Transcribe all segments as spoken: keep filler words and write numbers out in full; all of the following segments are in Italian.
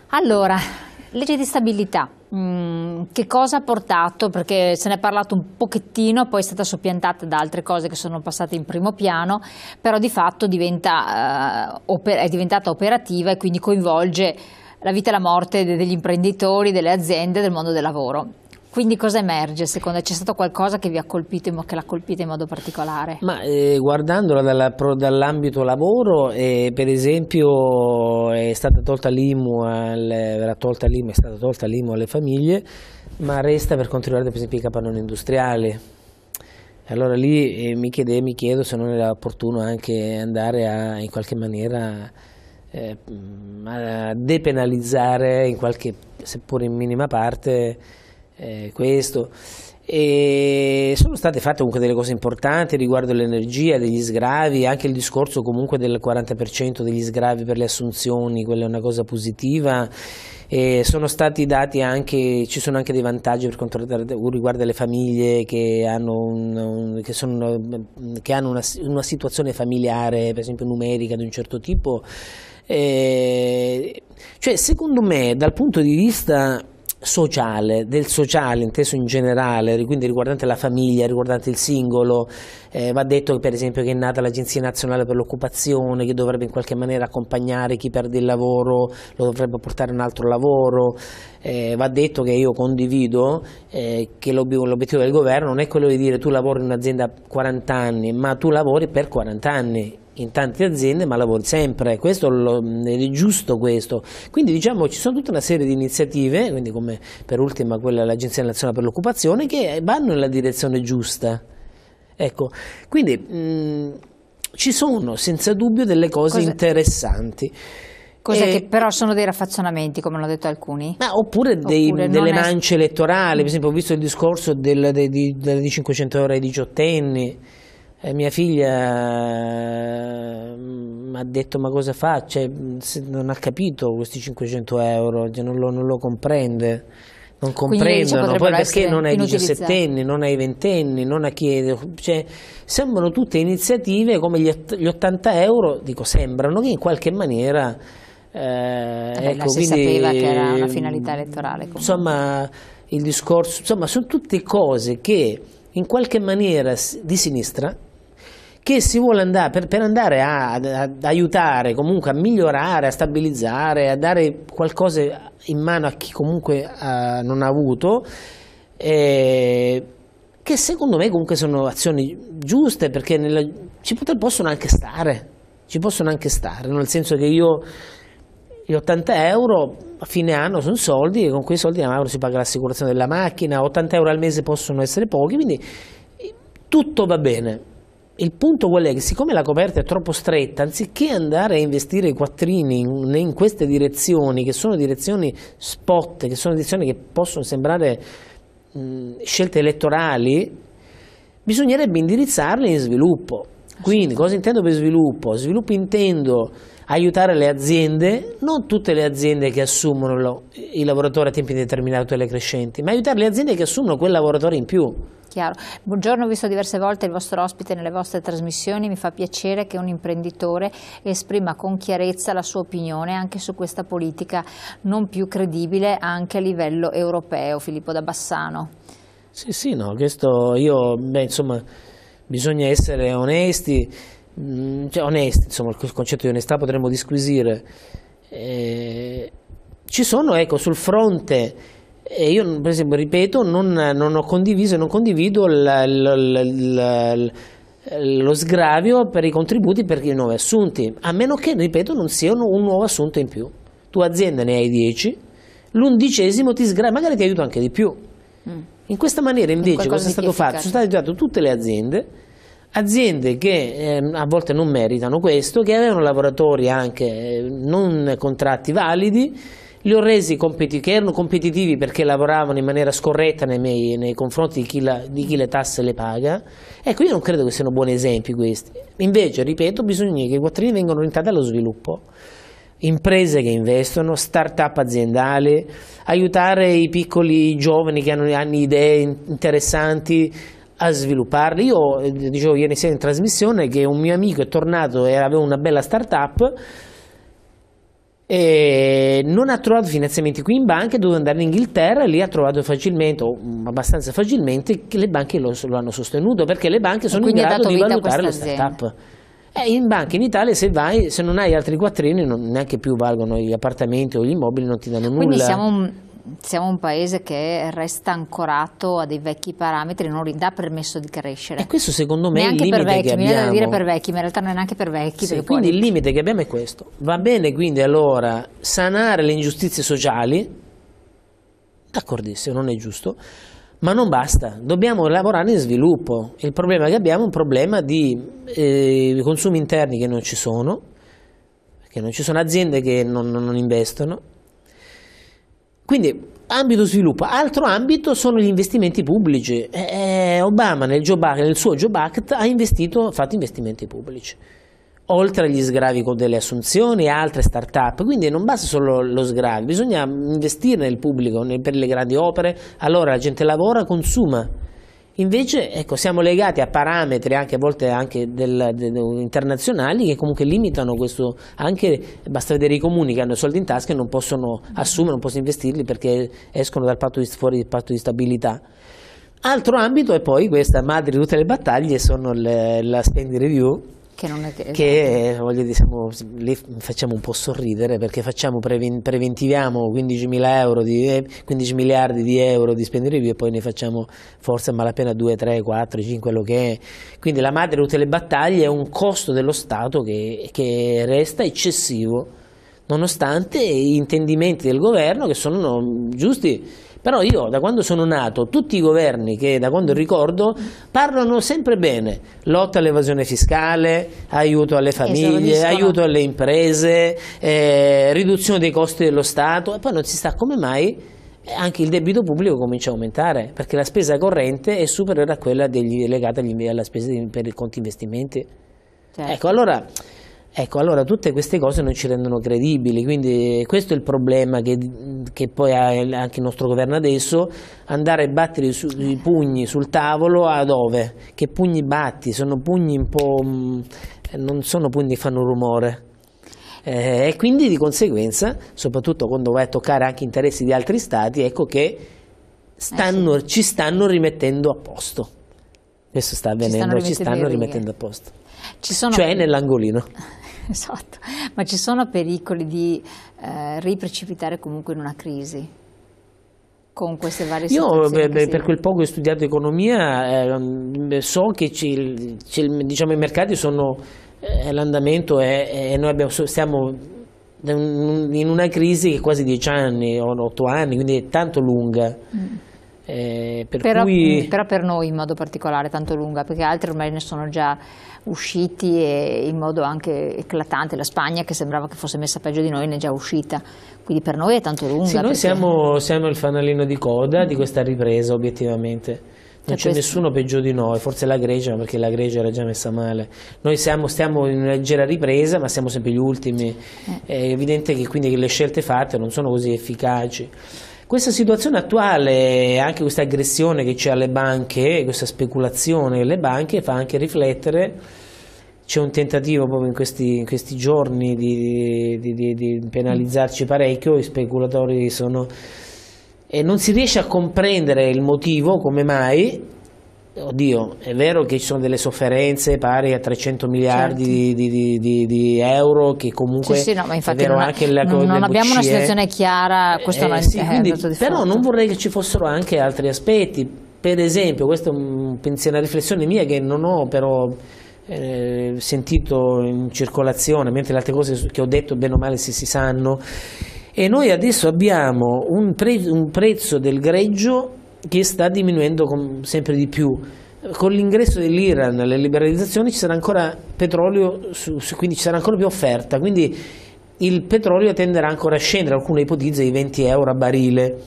Allora, legge di stabilità, mm, che cosa ha portato? Perché se ne è parlato un pochettino, poi è stata soppiantata da altre cose che sono passate in primo piano, però di fatto diventa, eh, oper- è diventata operativa e quindi coinvolge la vita e la morte de- degli imprenditori, delle aziende, del mondo del lavoro. Quindi cosa emerge? Secondo te c'è stato qualcosa che vi ha colpito, in mo- che l'ha colpito in modo particolare? Ma eh, guardandola dalla- pro- dall'ambito lavoro, eh, per esempio è stata tolta l'I M U, alle, verrà tolta l'I M U, è stata tolta l'I M U alle famiglie, ma resta per quanto riguarda per esempio i capannoni industriali. Allora lì eh, mi, chiede, mi chiedo se non era opportuno anche andare a, in qualche maniera eh, a depenalizzare in qualche, seppur in minima parte, eh, questo. E sono state fatte comunque delle cose importanti riguardo l'energia, degli sgravi, anche il discorso comunque del quaranta per cento degli sgravi per le assunzioni, quella è una cosa positiva. E sono stati dati anche, ci sono anche dei vantaggi per quanto riguarda le famiglie che hanno, un, un, che sono, che hanno una, una situazione familiare, per esempio numerica di un certo tipo. E, cioè, secondo me, dal punto di vista sociale, del sociale inteso in generale, quindi riguardante la famiglia, riguardante il singolo, eh, va detto che per esempio che è nata l'Agenzia Nazionale per l'Occupazione, che dovrebbe in qualche maniera accompagnare chi perde il lavoro, lo dovrebbe portare a un altro lavoro. Eh, va detto che io condivido eh, che l'obiettivo del governo non è quello di dire tu lavori in un'azienda quaranta anni, ma tu lavori per quaranta anni in tante aziende, ma lavori sempre, questo lo, è giusto questo. Quindi diciamo ci sono tutta una serie di iniziative, quindi come per ultima quella dell'Agenzia Nazionale per l'Occupazione, che vanno nella direzione giusta. Ecco, quindi mh, ci sono senza dubbio delle cose Cos'è? interessanti. Cose eh, che però sono dei raffazzonamenti, come hanno detto alcuni? Ma oppure, dei, oppure delle è... mance elettorali, per esempio ho visto il discorso del, de, di, di cinquecento euro ai diciottenni. Eh, mia figlia mi ha detto ma cosa fa? Cioè, non ha capito questi cinquecento euro, non lo, non lo comprende, non comprendono, poi perché non ai diciassettenni, non ai ventenni, non a chi, cioè, sembrano tutte iniziative come gli, gli ottanta euro, dico sembrano, che in qualche maniera eh, Vabbè, ecco, si quindi, sapeva che era una finalità elettorale comunque. Insomma il discorso, insomma sono tutte cose che in qualche maniera di sinistra, che si vuole andare per, per andare a, ad aiutare, comunque a migliorare, a stabilizzare, a dare qualcosa in mano a chi comunque uh, non ha avuto, eh, che secondo me comunque sono azioni giuste, perché nella, ci pot- possono anche stare, ci possono anche stare, nel senso che io gli ottanta euro a fine anno sono soldi e con quei soldi si paga l'assicurazione della macchina, ottanta euro al mese possono essere pochi, quindi tutto va bene. Il punto qual è? Che siccome la coperta è troppo stretta, anziché andare a investire i quattrini in, in queste direzioni, che sono direzioni spot, che sono direzioni che possono sembrare mh, scelte elettorali, bisognerebbe indirizzarle in sviluppo. Quindi cosa intendo per sviluppo? Sviluppo intendo aiutare le aziende, non tutte le aziende che assumono lo, i lavoratori a tempo indeterminato e telecrescenti, ma aiutare le aziende che assumono quel lavoratore in più. Chiaro. Buongiorno, ho visto diverse volte il vostro ospite nelle vostre trasmissioni, mi fa piacere che un imprenditore esprima con chiarezza la sua opinione anche su questa politica non più credibile anche a livello europeo. Filippo da Bassano. Sì, sì, no, questo io, beh, insomma, bisogna essere onesti, mh, cioè onesti, insomma, il concetto di onestà potremmo disquisire. Eh, ci sono, ecco, sul fronte. E io per esempio ripeto non, non ho condiviso e non condivido la, la, la, la, lo sgravio per i contributi per i nuovi assunti, a meno che, ripeto, non sia un, un nuovo assunto in più. Tu azienda ne hai dieci, l'undicesimo ti sgravi, magari ti aiuto anche di più. Mm. In questa maniera invece in cosa è stato fatto? Sono state aiutate tutte le aziende, aziende che eh, a volte non meritano questo, che avevano lavoratori anche eh, non contratti validi, li ho resi competitivi, che erano competitivi perché lavoravano in maniera scorretta nei, miei, nei confronti di chi, la, di chi le tasse le paga. Ecco, io non credo che siano buoni esempi questi. Invece, ripeto, bisogna che i quattrini vengano orientati allo sviluppo. Imprese che investono, start-up aziendali, aiutare i piccoli giovani che hanno, hanno idee interessanti a svilupparle. Io dicevo ieri sera in trasmissione che un mio amico è tornato e aveva una bella start-up E non ha trovato finanziamenti qui in banca, è dovuto andare in Inghilterra e lì ha trovato facilmente, o abbastanza facilmente, che le banche lo, lo hanno sostenuto, perché le banche sono in grado di valutare le start-up. Eh, in banca in Italia se vai, se non hai altri quattrini non, neanche più valgono gli appartamenti o gli immobili, non ti danno nulla. Quindi siamo un, siamo un paese che resta ancorato a dei vecchi parametri, non gli dà permesso di crescere. E questo secondo me neanche è il limite per vecchi, che mi viene da abbiamo. dire per vecchi, ma in realtà non è neanche per vecchi. Sì, quindi il limite che abbiamo è questo. Va bene quindi allora sanare le ingiustizie sociali, d'accordissimo, non è giusto, ma non basta, dobbiamo lavorare in sviluppo. Il problema che abbiamo è un problema di eh, consumi interni che non ci sono, perché non ci sono aziende che non, non investono. Quindi ambito sviluppo. Altro ambito sono gli investimenti pubblici. Eh, Obama nel, Job Act, nel suo Job Act ha investito, ha fatto investimenti pubblici, oltre agli sgravi delle assunzioni e altre start-up. Quindi non basta solo lo sgravio, bisogna investire nel pubblico, per le grandi opere, allora la gente lavora, consuma. Invece ecco, siamo legati a parametri anche a volte anche del, del, internazionali che comunque limitano questo, anche basta vedere i comuni che hanno soldi in tasca e non possono assumere, non possono investirli perché escono dal patto di, fuori dal patto di stabilità. Altro ambito è poi questa madre di tutte le battaglie, sono le, la spending review, che, non è che, che voglio dire, siamo, lì facciamo un po' sorridere perché facciamo preven, preventiviamo quindicimila euro di, quindici miliardi di euro di spending review e poi ne facciamo forse a malapena due, tre, quattro, cinque, quello che è. Quindi la madre di tutte le battaglie è un costo dello Stato che, che resta eccessivo nonostante gli intendimenti del governo che sono giusti. Però io da quando sono nato, tutti i governi che da quando ricordo parlano sempre bene, lotta all'evasione fiscale, aiuto alle famiglie, aiuto alle imprese, eh, riduzione dei costi dello Stato, e poi non si sa come mai anche il debito pubblico comincia a aumentare, perché la spesa corrente è superiore a quella degli, legata agli, alla spesa per i conti investimenti. Certo. Ecco, allora... Ecco, allora tutte queste cose non ci rendono credibili, quindi questo è il problema che, che poi ha anche il nostro governo adesso, andare a battere su, i pugni sul tavolo a dove? Che pugni batti? Sono pugni un po', non sono pugni che fanno rumore. Eh, e quindi di conseguenza, soprattutto quando vai a toccare anche interessi di altri stati, ecco che stanno, eh sì. ci stanno rimettendo a posto. Questo sta avvenendo, ci stanno, ci stanno rimettendo a posto. Ci sono cioè nell'angolino. Esatto, ma ci sono pericoli di eh, riprecipitare comunque in una crisi con queste varie situazioni? Io beh, per quel poco che ho studiato economia eh, so che ci, ci, diciamo, i mercati sono, eh, l'andamento è, è noi abbiamo, stiamo in una crisi che è quasi dieci anni o otto anni, quindi è tanto lunga. Mm. Eh, per però, cui... però per noi in modo particolare tanto lunga, perché altri ormai ne sono già usciti e in modo anche eclatante. La Spagna, che sembrava che fosse messa peggio di noi, ne è già uscita, quindi per noi è tanto lunga. Sì, noi perché... siamo, siamo il fanalino di coda di questa ripresa, obiettivamente. Non c'è nessuno peggio di noi, forse la Grecia, perché la Grecia era già messa male. Noi siamo, stiamo in una leggera ripresa, ma siamo sempre gli ultimi. È evidente che quindi le scelte fatte non sono così efficaci. Questa situazione attuale, anche questa aggressione che c'è alle banche, questa speculazione alle banche, fa anche riflettere. C'è un tentativo proprio in questi, in questi giorni di, di, di, di penalizzarci parecchio, i speculatori sono... E non si riesce a comprendere il motivo, come mai. Oddio, è vero che ci sono delle sofferenze pari a trecento miliardi certo. di, di, di, di euro, che comunque sì, sì, no, ma infatti è vero non, anche la, non, non abbiamo una situazione chiara, questo eh, non sì, è quindi, di però non vorrei che ci fossero anche altri aspetti. Per esempio, questa è un pensiero, una riflessione mia che non ho però eh, sentito in circolazione, mentre le altre cose che ho detto bene o male si, si sanno. E noi adesso abbiamo un, pre, un prezzo del greggio che sta diminuendo con, sempre di più. Con l'ingresso dell'Iran, le liberalizzazioni, ci sarà ancora petrolio, su, su, quindi ci sarà ancora più offerta, quindi il petrolio tenderà ancora a scendere, qualcuno ipotizza i venti euro a barile.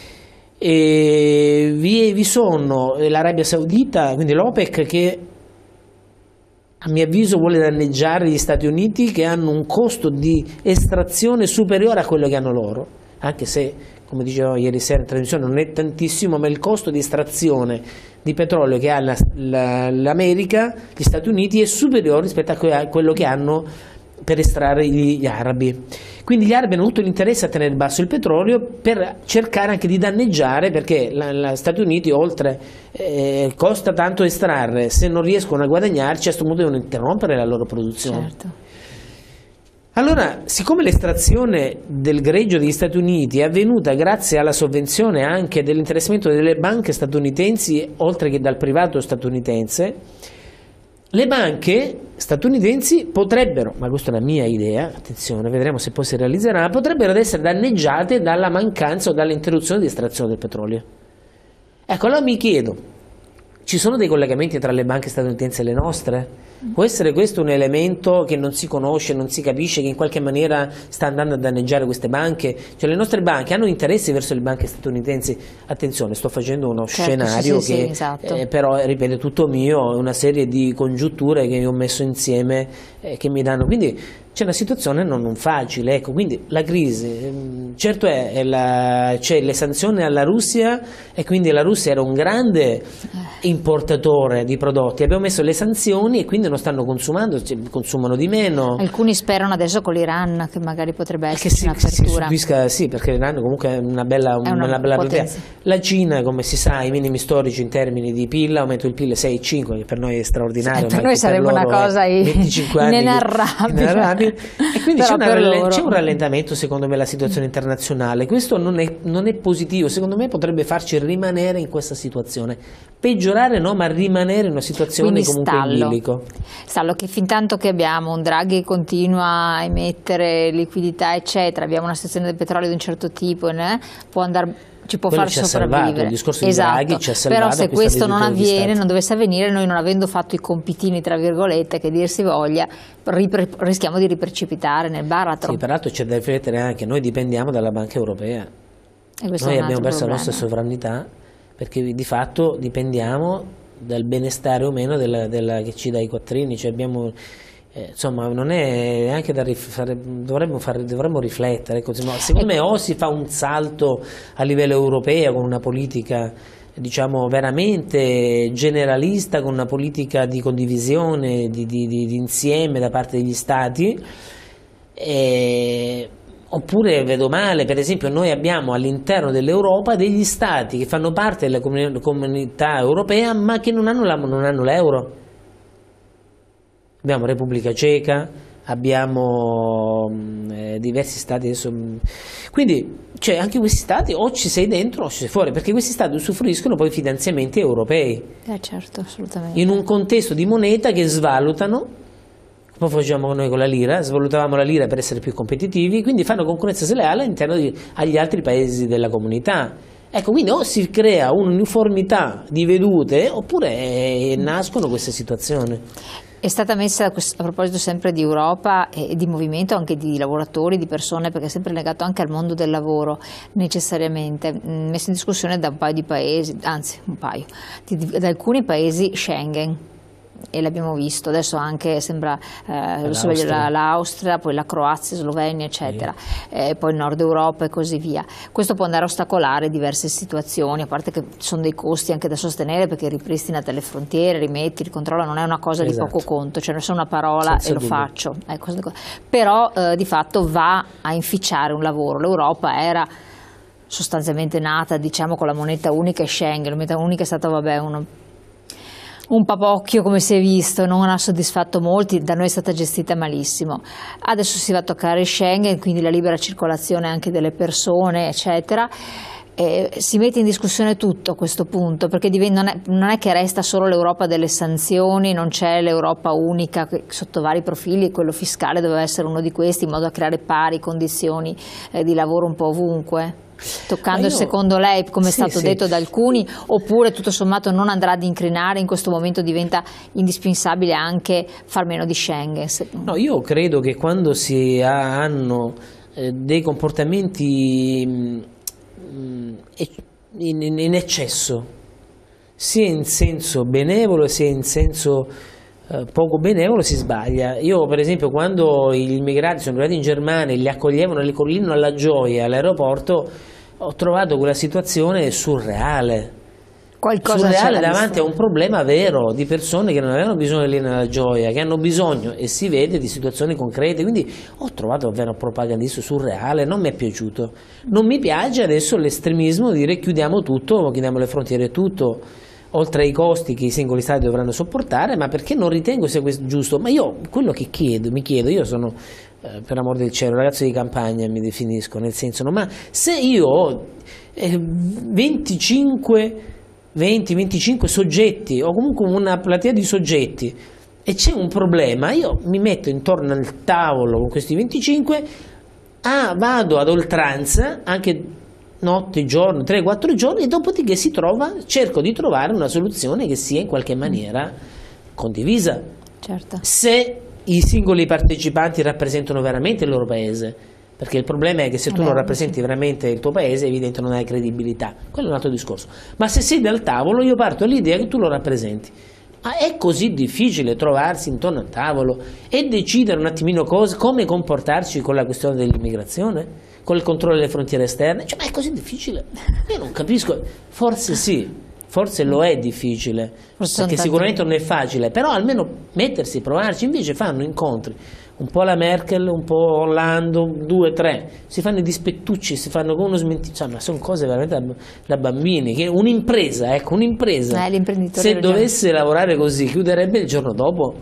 E vi, vi sono l'Arabia Saudita, quindi l'OPEC, che a mio avviso vuole danneggiare gli Stati Uniti, che hanno un costo di estrazione superiore a quello che hanno loro, anche se, come dicevo ieri sera in trasmissione, non è tantissimo, ma il costo di estrazione di petrolio che ha l'America, gli Stati Uniti, è superiore rispetto a quello che hanno per estrarre gli, gli arabi. Quindi gli arabi hanno tutto l'interesse a tenere basso il petrolio per cercare anche di danneggiare, perché gli Stati Uniti oltre eh, costa tanto estrarre, se non riescono a guadagnarci a questo punto devono interrompere la loro produzione. Certo. Allora, siccome l'estrazione del greggio degli Stati Uniti è avvenuta grazie alla sovvenzione anche dell'interessamento delle banche statunitensi, oltre che dal privato statunitense, le banche statunitensi potrebbero, ma questa è una mia idea, attenzione, vedremo se poi si realizzerà, potrebbero essere danneggiate dalla mancanza o dall'interruzione di estrazione del petrolio. Ecco, allora mi chiedo, ci sono dei collegamenti tra le banche statunitensi e le nostre? Può essere questo un elemento che non si conosce, non si capisce, che in qualche maniera sta andando a danneggiare queste banche? Cioè le nostre banche hanno interessi verso le banche statunitensi? Attenzione, sto facendo uno certo, scenario sì, sì, che sì, esatto. eh, però, ripeto, è tutto mio, una serie di congiunture che ho messo insieme eh, che mi danno. Quindi c'è una situazione non, non facile, ecco, quindi la crisi, certo è, è la, c'è le sanzioni alla Russia e quindi la Russia era un grande importatore di prodotti, abbiamo messo le sanzioni e quindi non stanno consumando, cioè, consumano di meno. Alcuni sperano adesso con l'Iran che magari potrebbe esserci si, un'apertura. Si subisca, sì, perché l'Iran comunque è una bella, è una una bella potenza. La Cina, come si sa, i minimi storici in termini di P I L, aumento del P I L sei virgola cinque, che per noi è straordinario. Sì, per noi sarebbe una cosa inenarrabile. E quindi c'è, una, c'è un rallentamento secondo me la situazione internazionale. Questo non è, non è positivo, secondo me potrebbe farci rimanere in questa situazione, peggiorare no, ma rimanere in una situazione quindi comunque stallo. in bilico. Stallo, che fin tanto che abbiamo un Draghi che continua a emettere liquidità eccetera, abbiamo una situazione del petrolio di un certo tipo, né? Può andare, ci può Quello far ci sopravvivere. Salvato, il discorso di esatto. Draghi ci ha salvato. Però se questo non avviene, non dovesse avvenire, noi non avendo fatto i compitini tra virgolette che dir si voglia, rischiamo di riprecipitare nel baratro. Sì, peraltro c'è da riflettere anche, noi dipendiamo dalla Banca Europea, noi abbiamo perso la nostra sovranità perché di fatto dipendiamo dal benestare o meno della, della, che ci dà i quattrini, cioè abbiamo... Eh, insomma non è neanche da rifare, dovremmo, fare, dovremmo riflettere, ecco, secondo me o si fa un salto a livello europeo con una politica diciamo veramente generalista, con una politica di condivisione, di, di, di, di insieme da parte degli stati, eh, oppure vedo male, per esempio noi abbiamo all'interno dell'Europa degli stati che fanno parte della comunità europea ma che non hanno la, non hanno l'euro. Abbiamo Repubblica Ceca, abbiamo eh, diversi stati adesso, quindi cioè, anche questi stati o ci sei dentro o ci sei fuori, perché questi stati usufruiscono poi finanziamenti europei. Eh certo, assolutamente. In un contesto di moneta che svalutano, come facciamo noi con la lira, svalutavamo la lira per essere più competitivi, quindi fanno concorrenza sleale all'interno di, agli altri paesi della comunità. Ecco, quindi o si crea un'uniformità di vedute oppure eh, nascono queste situazioni. È stata messa, a proposito sempre di Europa e di movimento anche di lavoratori, di persone, perché è sempre legato anche al mondo del lavoro necessariamente, messa in discussione da un paio di paesi, anzi un paio, di, di, da alcuni paesi Schengen. E l'abbiamo visto, adesso anche sembra eh, l'Austria, poi la Croazia, Slovenia eccetera, sì. eh, poi il Nord Europa e così via. Questo può andare a ostacolare diverse situazioni, a parte che ci sono dei costi anche da sostenere perché ripristinate le frontiere, rimetti, ricontrolla, non è una cosa esatto. di poco conto, cioè non è una parola senza e lo dubbio. faccio, ecco, però eh, di fatto va a inficiare un lavoro. L'Europa era sostanzialmente nata diciamo con la moneta unica e Schengen, la moneta unica è stata vabbè uno un papocchio come si è visto, non ha soddisfatto molti, da noi è stata gestita malissimo. Adesso si va a toccare Schengen, quindi la libera circolazione anche delle persone, eccetera. E si mette in discussione tutto a questo punto, perché non è, non è che resta solo l'Europa delle sanzioni, non c'è l'Europa unica sotto vari profili, e quello fiscale doveva essere uno di questi, in modo da creare pari condizioni eh, di lavoro un po' ovunque. Toccando io, secondo lei, come è sì, stato sì. detto da alcuni, oppure tutto sommato non andrà ad incrinare, in questo momento diventa indispensabile anche far meno di Schengen? No, io credo che quando si ha, hanno eh, dei comportamenti mh, in, in, in eccesso, sia in senso benevolo sia in senso eh, poco benevolo, si sbaglia. Io per esempio quando gli immigrati sono arrivati in Germania e li accoglievano, li collinano alla gioia all'aeroporto, ho trovato quella situazione surreale, Qualcosa surreale davanti a un problema vero di persone che non avevano bisogno di lì nella gioia, che hanno bisogno, e si vede, di situazioni concrete. Quindi ho trovato davvero propagandista surreale, non mi è piaciuto. Non mi piace adesso l'estremismo di dire chiudiamo tutto, chiudiamo le frontiere e tutto, oltre ai costi che i singoli stati dovranno sopportare, ma perché non ritengo sia questo giusto. Ma io quello che chiedo, mi chiedo, io sono eh, per amor del cielo, ragazzo di campagna mi definisco, nel senso, no, ma se io ho eh, venticinque venti venticinque soggetti o comunque una platea di soggetti e c'è un problema, io mi metto intorno al tavolo con questi venticinque, ah, vado ad oltranza anche notte, giorno, tre quattro giorni, e dopodiché si trova, cerco di trovare una soluzione che sia in qualche maniera condivisa. Certo. Se i singoli partecipanti rappresentano veramente il loro paese, perché il problema è che se tu non rappresenti veramente il tuo paese, evidente non hai credibilità, quello è un altro discorso. Ma se sei al tavolo, io parto dall'idea che tu lo rappresenti. Ma è così difficile trovarsi intorno al tavolo e decidere un attimino cosa, come comportarci con la questione dell'immigrazione, con il controllo delle frontiere esterne? Cioè, ma è così difficile? Io non capisco. Forse sì, forse lo è difficile, forse perché sicuramente non è facile, però almeno mettersi, provarci. Invece fanno incontri, un po' la Merkel, un po' Orlando, due, tre, si fanno i dispettucci, si fanno come uno smentito, cioè, ma sono cose veramente da, da bambini, che un'impresa, ecco, un'impresa, eh, se dovesse lavorare così, chiuderebbe il giorno dopo.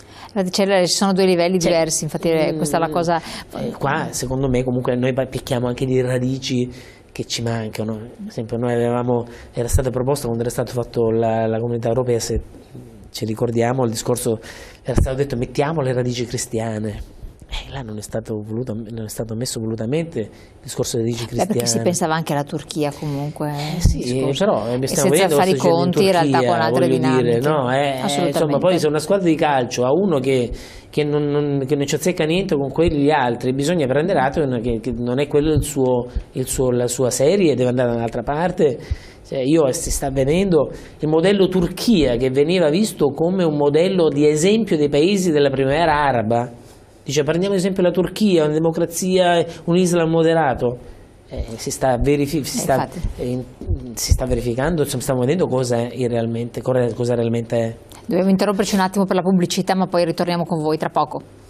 Ci sono due livelli cioè, diversi, infatti questa è la cosa. Eh, qua secondo me comunque noi picchiamo anche di radici che ci mancano. Per esempio noi avevamo, era stata proposta quando era stato fatto la, la Comunità Europea, se ci ricordiamo, il discorso era stato detto mettiamo le radici cristiane. Eh, là non è stato voluto, non è stato messo volutamente il discorso delle radici cristiane. Beh, perché si pensava anche alla Turchia comunque. Eh, sì, però eh, stiamo senza fare i conti in, in realtà con altre dinamiche. Dire, no, eh, insomma, poi se una squadra di calcio ha uno che, che, non, non, che non ci azzecca niente con quegli altri, bisogna prendere atto che, che non è quello il suo, il suo, la sua serie, deve andare da un'altra parte. Cioè, io si sta venendo il modello Turchia, che veniva visto come un modello di esempio dei paesi della primavera araba. Dice, prendiamo ad esempio la Turchia, una democrazia, un Islam moderato, eh, si, sta verifi si, sta, eh, si sta verificando, stiamo vedendo cosa è realmente, cosa realmente è. Dobbiamo interromperci un attimo per la pubblicità, ma poi ritorniamo con voi tra poco.